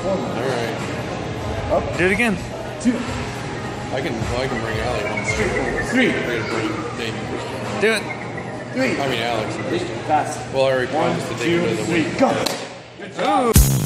Alright. Up. Do it again. 2. I can bring Alex. Straight. 3. Do it. 3. I mean Alex. Fast. Well, I already 1, promised to take him to 2, the 3. week. Go. Ooh.